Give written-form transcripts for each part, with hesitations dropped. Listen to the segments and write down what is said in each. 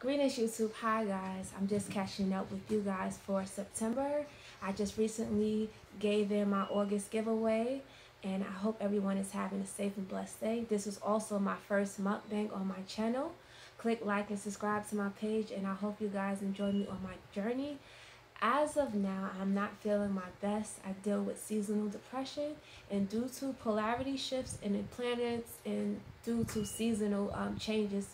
Greetings YouTube. Hi guys, I'm just catching up with you guys for September. I just recently gave in my August giveaway and I hope everyone is having a safe and blessed day. This was also my first mukbang on my channel. Click like and subscribe to my page and I hope you guys enjoy me on my journey. As of now, I'm not feeling my best. I deal with seasonal depression, and due to polarity shifts in the planets and due to seasonal changes,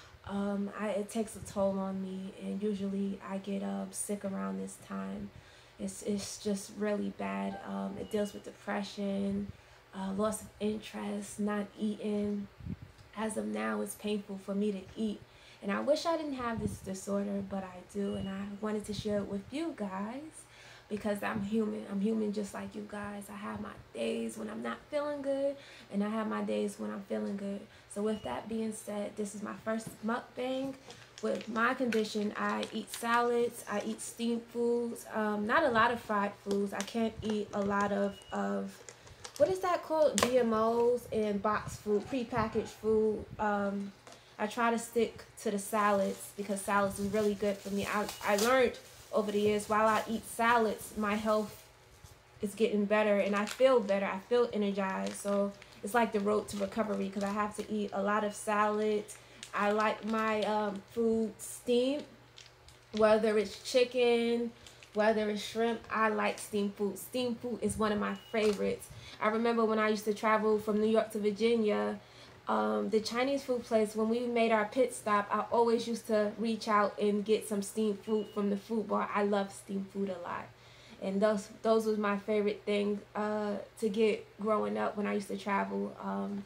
it takes a toll on me, and usually I get sick around this time. It's just really bad. It deals with depression, loss of interest, not eating. As of now, it's painful for me to eat, and I wish I didn't have this disorder, but I do, and I wanted to share it with you guys because I'm human. I'm human just like you guys. I have my days when I'm not feeling good, and I have my days when I'm feeling good. So with that being said, this is my first mukbang. With my condition, I eat salads, I eat steamed foods, not a lot of fried foods. I can't eat a lot of what is that called? GMOs and boxed food, prepackaged food. I try to stick to the salads because salads is really good for me. I learned over the years while I eat salads, my health is getting better and I feel better. I feel energized. So it's like the road to recovery because I have to eat a lot of salads. I like my food steamed, whether it's chicken, whether it's shrimp. I like steamed food. Steamed food is one of my favorites. I remember when I used to travel from New York to Virginia, the Chinese food place, when we made our pit stop, I always used to reach out and get some steamed food from the food bar. I love steamed food a lot. And those was my favorite thing to get growing up when I used to travel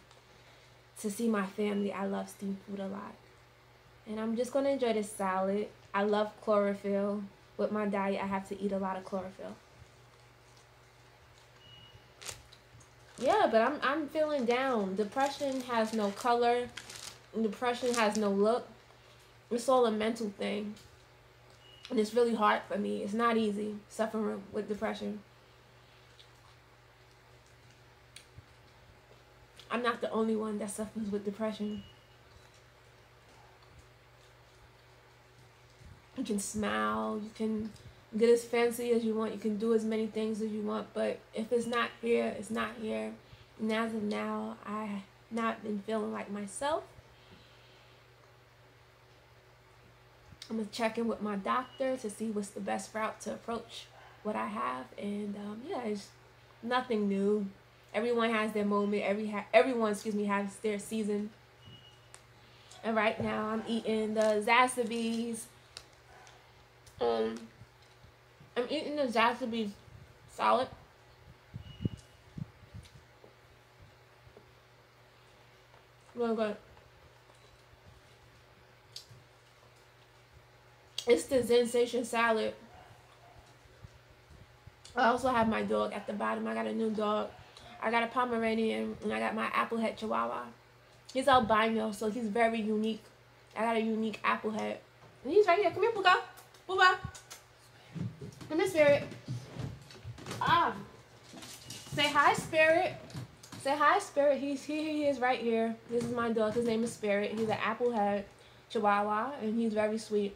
to see my family. I love steamed food a lot. And I'm just going to enjoy this salad. I love chlorophyll. With my diet, I have to eat a lot of chlorophyll. Yeah, but I'm feeling down. Depression has no color. Depression has no look. It's all a mental thing. And it's really hard for me. It's not easy suffering with depression. I'm not the only one that suffers with depression. You can smile, you can get as fancy as you want, you can do as many things as you want, but if it's not here, it's not here. And as of now, I've not been feeling like myself. I'm going to check in with my doctor to see what's the best route to approach what I have. And yeah, it's nothing new. Everyone has their moment. Everyone, has their season. And right now, I'm eating the Zaxby's. I'm eating the Zaxby's salad. Really good. It's the Sensation salad. I also have my dog at the bottom. I got a new dog. I got a Pomeranian and I got my Applehead Chihuahua. He's albino, so he's very unique. I got a unique Applehead. And he's right here. Come here, Puka. Puka. Come here, Spirit. Say hi, Spirit. Say hi, Spirit. He is right here. This is my dog. His name is Spirit. He's an Applehead Chihuahua, and he's very sweet.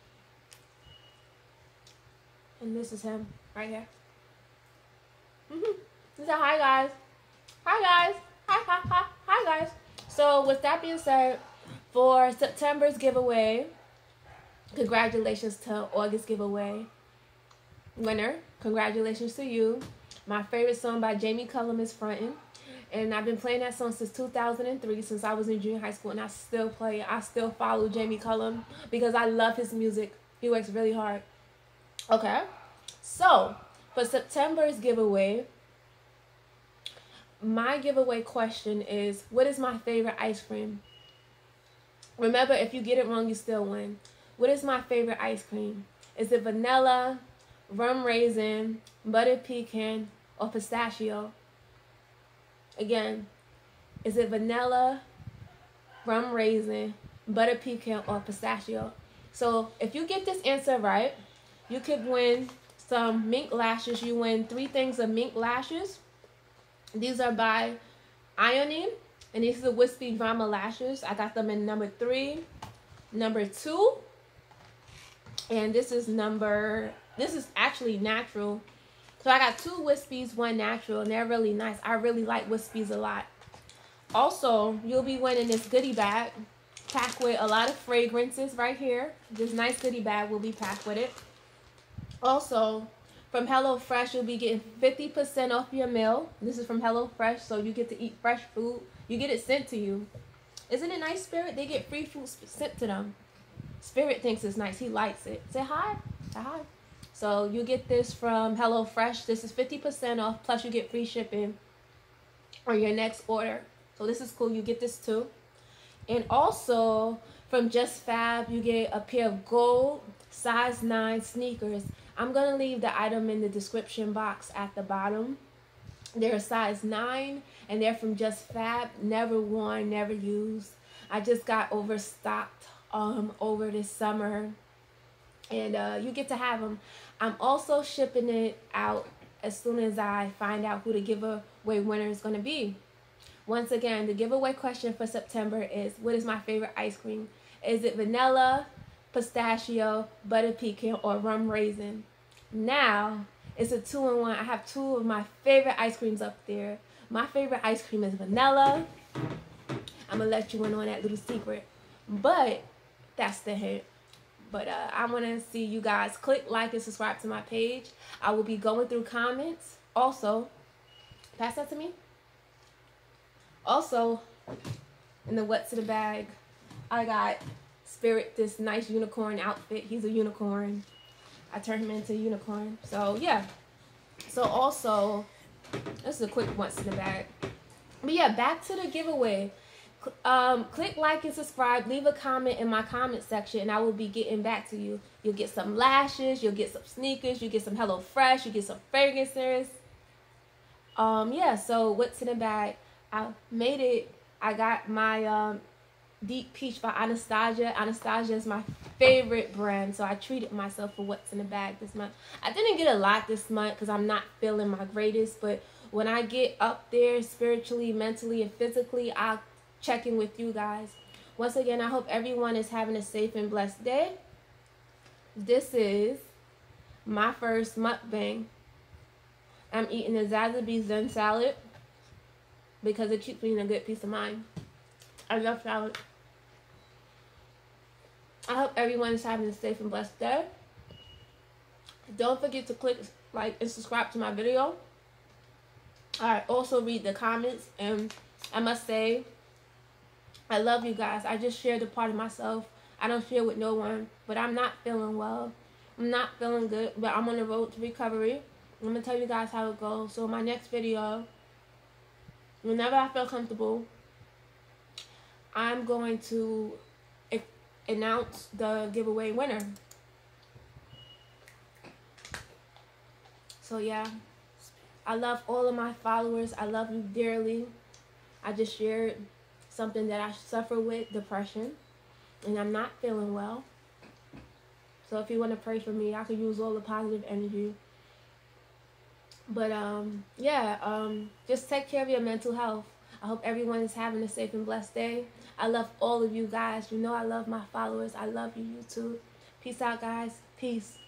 And this is him right here. He said, hi, guys. Hi, guys. Hi, guys. So, with that being said, for September's giveaway, congratulations to August giveaway winner. Congratulations to you. My favorite song by Jamie Cullum is Frontin'. And I've been playing that song since 2003, since I was in junior high school, and I still play it. I still follow Jamie Cullum because I love his music. He works really hard. Okay, so for September's giveaway, my giveaway question is, what is my favorite ice cream? Remember, if you get it wrong, you still win. What is my favorite ice cream? Is it vanilla, rum raisin, buttered pecan, or pistachio? Again, is it vanilla, rum raisin, buttered pecan, or pistachio? So if you get this answer right, you could win some mink lashes. You win 3 things of mink lashes. These are by Ironing, and these are the Wispy Drama lashes. I got them in number 3, number 2, And this is actually natural. So I got 2 Wispies, 1 natural, and they're really nice. I really like Wispies a lot. Also, you'll be winning this goodie bag packed with a lot of fragrances right here. This nice goodie bag will be packed with it. Also, from HelloFresh, you'll be getting 50% off your meal. This is from HelloFresh, so you get to eat fresh food. You get it sent to you. Isn't it nice, Spirit? They get free food sent to them. Spirit thinks it's nice. He likes it. Say hi. Say hi. So you get this from HelloFresh. This is 50% off, plus you get free shipping on your next order. So this is cool. You get this too. And also from Just Fab, you get a pair of gold size 9 sneakers. I'm going to leave the item in the description box at the bottom. They're a size 9 and they're from Just Fab. Never worn, never used. I just got overstocked over this summer. And you get to have them. I'm also shipping it out as soon as I find out who the giveaway winner is going to be. Once again, the giveaway question for September is, what is my favorite ice cream? Is it vanilla, pistachio, butter pecan, or rum raisin? Now, it's a 2-in-1. I have 2 of my favorite ice creams up there. My favorite ice cream is vanilla. I'm going to let you in on that little secret. But that's the hint. But I want to see you guys click like and subscribe to my page. I will be going through comments. Also, pass that to me. Also, in the what's in the bag, I got Spirit this nice unicorn outfit. He's a unicorn. I turned him into a unicorn. So, yeah. So, also, this is a quick what's in the bag. But, yeah, back to the giveaway. Click like and subscribe. Leave a comment in my comment section and I will be getting back to you. You'll get some lashes, you'll get some sneakers, you get some HelloFresh, you get some fragrances. Yeah, so what's in the bag? I made it. I got my Deep Peach by Anastasia. Anastasia is my favorite brand, so I treated myself for what's in the bag this month. I didn't get a lot this month because I'm not feeling my greatest, but when I get up there spiritually, mentally, and physically, I'll check in with you guys. Once again, I hope everyone is having a safe and blessed day. This is my first mukbang. I'm eating a Zazabi Zen salad because it keeps me in a good peace of mind. I love salad. I hope everyone is having a safe and blessed day. Don't forget to click like and subscribe to my video. I also read the comments, and I must say, I love you guys. I just shared a part of myself. I don't share with no one, but I'm not feeling well. I'm not feeling good, but I'm on the road to recovery. I'm going to tell you guys how it goes. So in my next video, whenever I feel comfortable, I'm going to announce the giveaway winner. So yeah, I love all of my followers. I love you dearly. I just shared something that I suffer with, depression, and I'm not feeling well. So if you want to pray for me, I could use all the positive energy. But yeah, just take care of your mental health. I hope everyone is having a safe and blessed day. I love all of you guys. You know I love my followers. I love you, YouTube. Peace out, guys. Peace.